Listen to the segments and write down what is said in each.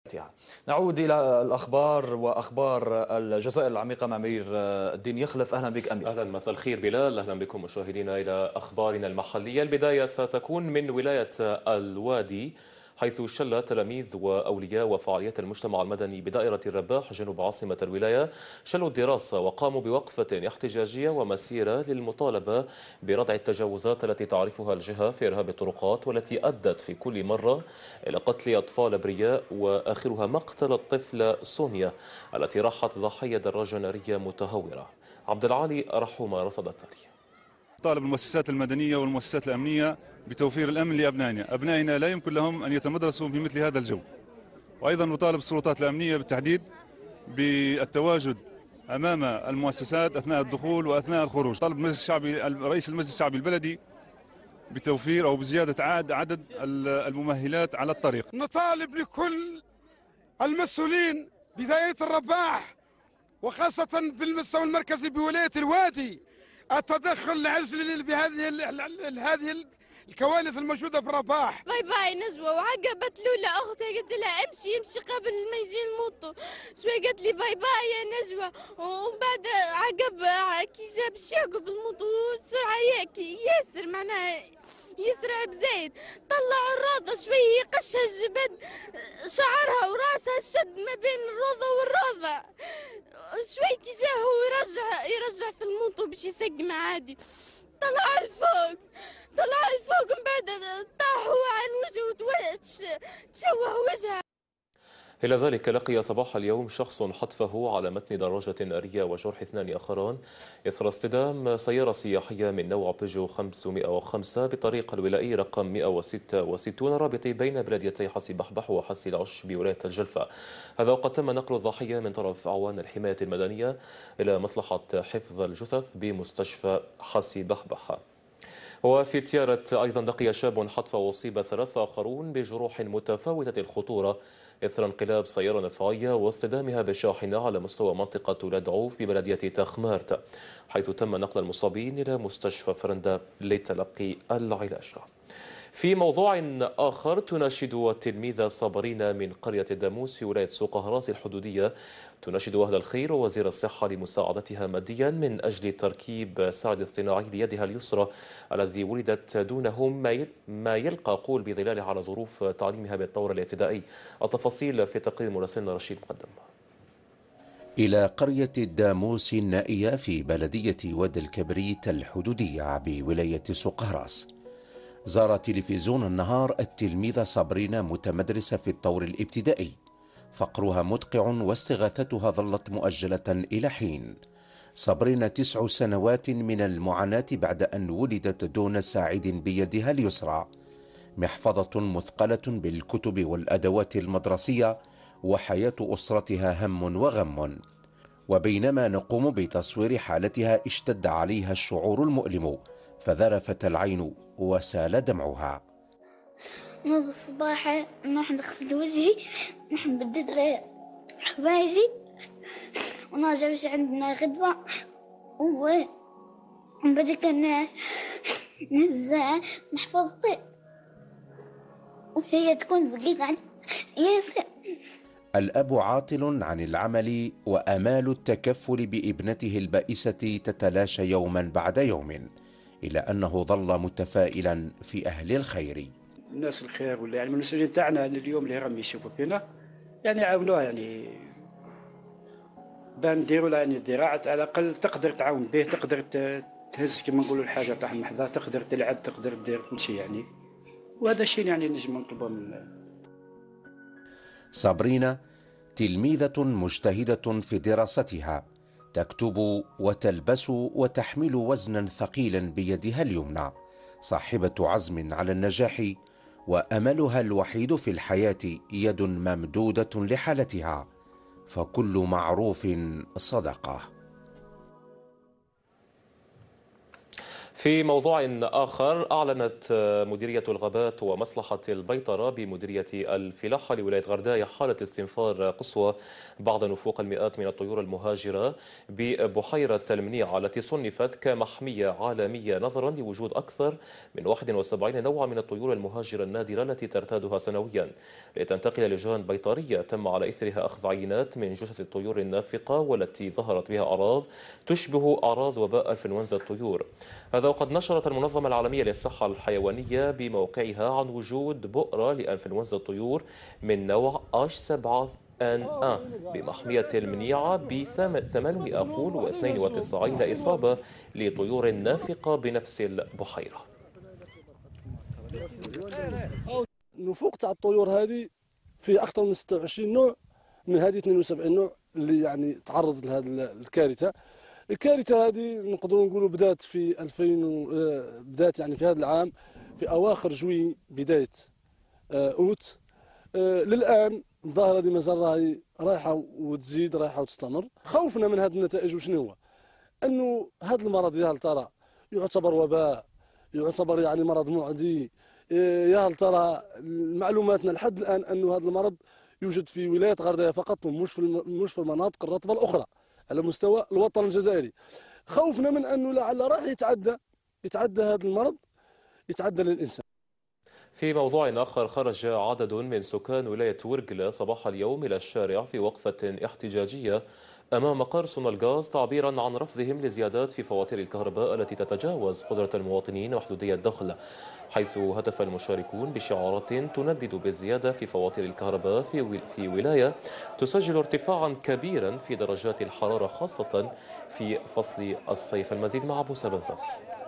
نعود إلى الأخبار وأخبار الجزائر العميقة مع أمير الدين يخلف. أهلا بك أمير. أهلا، مساء الخير بلال. أهلا بكم مشاهدينا إلى أخبارنا المحلية. البداية ستكون من ولاية الوادي، حيث شل تلاميذ وأولياء وفعاليات المجتمع المدني بدائرة الرباح جنوب عاصمة الولاية شلوا الدراسة وقاموا بوقفة احتجاجية ومسيرة للمطالبة بردع التجاوزات التي تعرفها الجهة في إرهاب الطرقات، والتي أدت في كل مرة إلى قتل أطفال أبرياء، وآخرها مقتل الطفلة سونيا التي راحت ضحية دراجة نارية متهورة. عبد العالي رحومة رصد التالي. طالب المؤسسات المدنية والمؤسسات الأمنية بتوفير الأمن لأبنائنا. أبنائنا لا يمكن لهم أن يتمدرسوا في مثل هذا الجو. وأيضا نطالب السلطات الأمنية بالتحديد بالتواجد أمام المؤسسات أثناء الدخول وأثناء الخروج. طالب المجلس الشعبي رئيس المجلس الشعبي البلدي بتوفير أو بزيادة عدد الممهلات على الطريق. نطالب لكل المسؤولين بداية الرباح وخاصة في المستوى المركزي بولاية الوادي التدخل العاجل بهذه الكوارث الموجودة في الرباح. باي باي نجوى. وعقبت لولا أختي قلت لها امشي قبل ما يجي الموطو شوي، قالت لي باي باي يا نجوى. ومن بعد عقب كي جاب الشاقو بالموطو السرعة ياسر معناها يسرع بزايد، طلع الروضة شوي قشها جبد شعرها وراسها شد ما بين الروضة والروضة شوي كي جا هو يرجع في الموطو باش يسقم عادي، طلع الفوق من بعد طاح هو عن وجهه تشوه وجهه. إلى ذلك لقي صباح اليوم شخص حتفه على متن دراجة نارية وجرح 2 آخران إثر اصطدام سيارة سياحية من نوع بيجو 505 بطريق الولائي رقم 166 رابط بين بلديتي حسي بحبح وحسي العش بولاية الجلفة. هذا وقد تم نقل الضحية من طرف أعوان الحماية المدنية إلى مصلحة حفظ الجثث بمستشفى حسي بحبح. وفي تيارة أيضا لقي شاب حتف وأصيب 3 آخرون بجروح متفاوتة الخطورة إثر انقلاب سيارة نفعية واصطدامها بشاحنة على مستوى منطقة ولاد عوف ببلدية تخمارت، حيث تم نقل المصابين إلى مستشفى فرندا لتلقي العلاج. في موضوع آخر، تناشد التلميذة صابرين من قرية الداموس في ولاية سوق هراس الحدودية تناشد أهل الخير ووزير الصحة لمساعدتها ماديا من أجل تركيب ساعد اصطناعي ليدها اليسرى الذي ولدت دونهم ما يلقى قول بظلاله على ظروف تعليمها بالطور الابتدائي. التفاصيل في تقرير مراسلنا رشيد مقدم. إلى قرية الداموس النائية في بلدية واد الكبريت الحدودية بولاية سوق هراس، زار تلفزيون النهار التلميذة صابرين متمدرسة في الطور الابتدائي. فقرها مدقع واستغاثتها ظلت مؤجلة إلى حين. صابرين 9 سنوات من المعاناة بعد أن ولدت دون ساعد بيدها اليسرى. محفظة مثقلة بالكتب والأدوات المدرسية، وحياة أسرتها هم وغم. وبينما نقوم بتصوير حالتها اشتد عليها الشعور المؤلم، فذرفت العين وسال دمعها. نوض الصباح نروح نغسل وجهي، نروح نبدل حوايجي ونرجع باش عندنا غدوة، ومن بعد كان نهز محفظتي وهي تكون ثقيلة علي ياسر. الأب عاطل عن العمل، وآمال التكفل بابنته البائسة تتلاشى يوما بعد يوم، إلا أنه ظل متفائلا في أهل الخير. الناس الخير ولا يعني المسؤولين تاعنا اليوم اللي راهم يشوفوا فينا يعني يعاونوها، يعني بان نديروا لها يعني الذراع على الأقل تقدر تعاون به، تقدر تهز كما نقولوا الحاجة تاع المحظة، تقدر تلعب، تقدر دير كل شيء يعني. وهذا الشيء يعني نجم نطلبه من صابرين تلميذة مجتهدة في دراستها، تكتب وتلبس وتحمل وزنا ثقيلا بيدها اليمنى، صاحبة عزم على النجاح، وأملها الوحيد في الحياة يد ممدودة لحالتها، فكل معروف صدقة. في موضوع آخر، أعلنت مديرية الغابات ومصلحة البيطرة بمديرية الفلاحة لولاية غرداية حالة استنفار قصوى بعد نفوق المئات من الطيور المهاجرة ببحيرة المنيعة التي صنفت كمحمية عالمية نظرا لوجود أكثر من 71 نوعا من الطيور المهاجرة النادرة التي ترتادها سنويا. لتنتقل لجان بيطرية تم على إثرها أخذ عينات من جثث الطيور النافقة والتي ظهرت بها أعراض تشبه أعراض وباء انفلونزا الطيور. هذا وقد نشرت المنظمة العالمية للصحة الحيوانية بموقعها عن وجود بؤرة لأنفلونزا الطيور من نوع H7N1 بمحمية المنيعة ب 892 إصابة لطيور نافقة بنفس البحيرة. نفوق تاع الطيور هذه في أكثر من 26 نوع من هذه 72 نوع اللي يعني تعرضت لهذه الكارثة. الكارثة هذه نقدروا نقولوا بدات في 2000 بدات يعني في هذا العام في أواخر جوي بداية أوت. للآن الظاهرة هذه مازال رايحة وتزيد، رايحة وتستمر. خوفنا من هذه النتائج وشنو هو؟ أنه هذا المرض يا هل ترى يعتبر وباء، يعتبر يعني مرض معدي، يا هل ترى معلوماتنا لحد الآن أنه هذا المرض يوجد في ولاية غرداية فقط ومش في المناطق الرطبة الأخرى على مستوى الوطن الجزائري. خوفنا من أنه لعل راح يتعدى هذا المرض، يتعدى للإنسان. في موضوع آخر، خرج عدد من سكان ولاية ورقلة صباح اليوم إلى الشارع في وقفة احتجاجية أمام مقر سونالغاز تعبيرا عن رفضهم لزيادات في فواتير الكهرباء التي تتجاوز قدرة المواطنين وحدودية الدخل، حيث هتف المشاركون بشعارات تندد بالزيادة في فواتير الكهرباء في ولاية تسجل ارتفاعا كبيرا في درجات الحرارة خاصة في فصل الصيف. المزيد مع أبو سبزازي.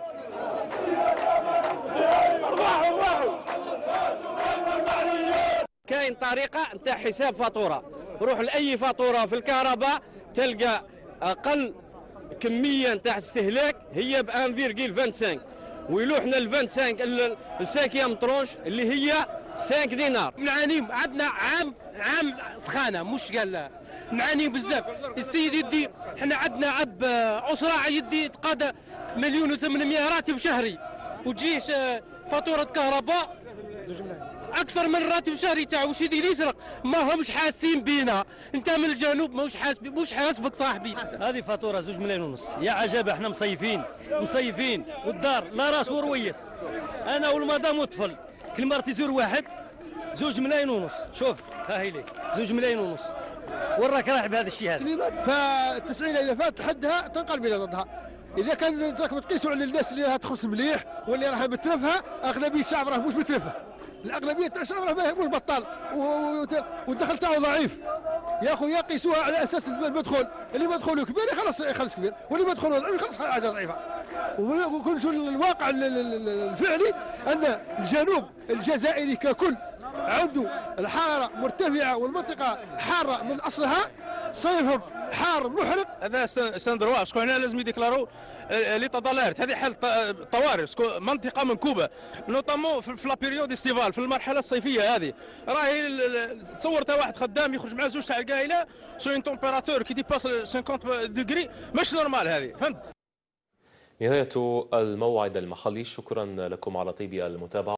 كاين طريقة نتاع حساب فاتورة، روح لأي فاتورة في الكهرباء تلقى أقل كمية نتاع استهلاك هي ب 1.25 ويلوحنا ال 25 الساكيام ترونش اللي هي 5 دينار. نعاني عندنا عام سخانة، مش قال نعاني بزاف. السيد يدي احنا عندنا أب أسرة يدي تقاضى 1,800,000 راتب شهري وتجيش فاتورة كهرباء اكثر من راتب شهري تاعو. واش يدير يسرق؟ ما همش حاسين بينا. انت من الجنوب مش حاسبك صاحبي. هذه فاتوره 2 ملايين ونص. يا عجب احنا مصيفين والدار لا راس ورويس، انا والمدام والطفل كل مرة يزور واحد 2 ملايين ونص. شوف ها هي لي 2 ملايين ونص. وراك رايح بهذا الشيء هذا. ف90 إذا فات حدها تنقلب الى ضدها. اذا كان راكم تقيسوا على الناس اللي راها تخلص مليح واللي راها مترفها، اغلبيه الشعب راه مش مترفها. الاغلبيه تاع الشعب راه مش بطال والدخل تاعو ضعيف. يا اخو يقيسوها على اساس المدخول، اللي مدخوله كبير يخلص كبير، واللي مدخوله ضعيف يخلص حاجه ضعيفه. وكل الواقع الفعلي ان الجنوب الجزائري ككل عنده الحراره مرتفعه والمنطقه حاره من اصلها، صيفهم حار محرق. هذا سندروا شكون هنا لازم يديكلارو لي طاليرت. هذه حل طوارئ، منطقه منكوبه نوطامون في لا بيريود استيفال، في المرحله الصيفيه هذه. راهي تصورت واحد خدام يخرج مع زوج تاع القايله سو اون تمبيراتور كي ديباس 50 ديجري، مش نورمال هذه، فهمت. نهاية الموعد المحلي، شكرا لكم على طيب المتابعة.